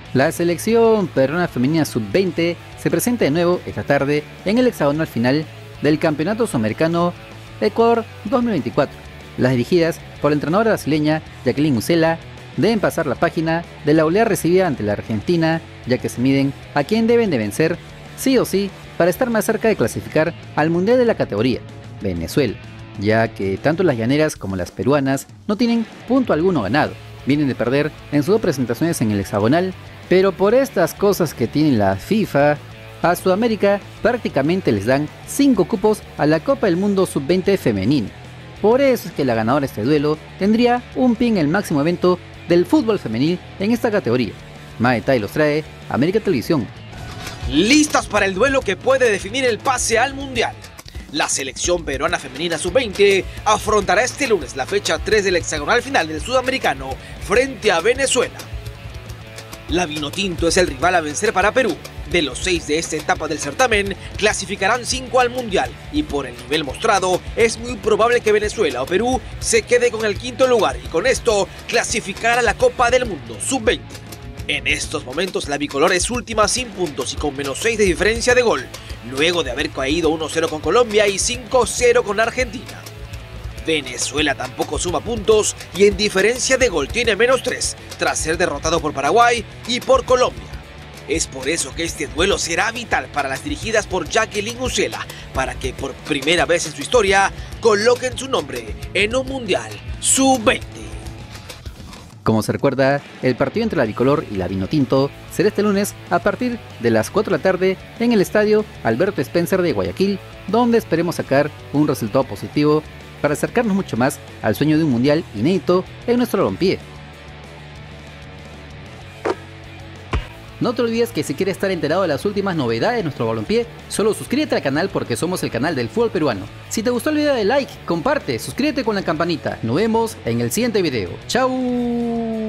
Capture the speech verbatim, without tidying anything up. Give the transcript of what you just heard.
La selección peruana femenina sub veinte se presenta de nuevo esta tarde en el hexagonal final del Campeonato Sudamericano Ecuador dos mil veinticuatro. Las dirigidas por la entrenadora brasileña Jacqueline Ucela deben pasar la página de la oleada recibida ante la Argentina, ya que se miden a quién deben de vencer sí o sí para estar más cerca de clasificar al mundial de la categoría, Venezuela, ya que tanto las llaneras como las peruanas no tienen punto alguno ganado. Vienen de perder en sus dos presentaciones en el hexagonal, pero por estas cosas que tiene la FIFA, a Sudamérica prácticamente les dan cinco cupos a la Copa del Mundo sub veinte femenina. Por eso es que la ganadora de este duelo tendría un pie en el máximo evento del fútbol femenil en esta categoría. Más detalles los trae América Televisión. Listas para el duelo que puede definir el pase al Mundial. La selección peruana femenina sub veinte afrontará este lunes la fecha tres del hexagonal final del Sudamericano frente a Venezuela. La Vinotinto es el rival a vencer para Perú. De los seis de esta etapa del certamen, clasificarán cinco al Mundial y por el nivel mostrado, es muy probable que Venezuela o Perú se quede con el quinto lugar y con esto clasificar a la Copa del Mundo sub veinte. En estos momentos la bicolor es última sin puntos y con menos seis de diferencia de gol, luego de haber caído uno cero con Colombia y cinco cero con Argentina. Venezuela tampoco suma puntos y en diferencia de gol tiene menos tres, tras ser derrotado por Paraguay y por Colombia. Es por eso que este duelo será vital para las dirigidas por Jacqueline Ucela, para que por primera vez en su historia coloquen su nombre en un Mundial sub veinte. Como se recuerda, el partido entre la bicolor y la Vinotinto será este lunes a partir de las cuatro de la tarde en el estadio Alberto Spencer de Guayaquil, donde esperemos sacar un resultado positivo para acercarnos mucho más al sueño de un mundial inédito en nuestro balompié. No te olvides que si quieres estar enterado de las últimas novedades de nuestro balompié, solo suscríbete al canal porque somos el canal del fútbol peruano. Si te gustó el video, dale like, comparte, suscríbete con la campanita. Nos vemos en el siguiente video. ¡Chao!